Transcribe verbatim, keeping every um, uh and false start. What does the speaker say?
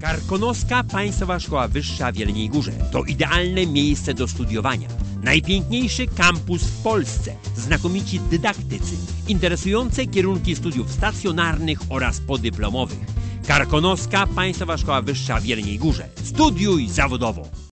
Karkonoska Państwowa Szkoła Wyższa w Jeleniej Górze to idealne miejsce do studiowania. Najpiękniejszy kampus w Polsce, znakomici dydaktycy, interesujące kierunki studiów stacjonarnych oraz podyplomowych. Karkonoska Państwowa Szkoła Wyższa w Jeleniej Górze. Studiuj zawodowo!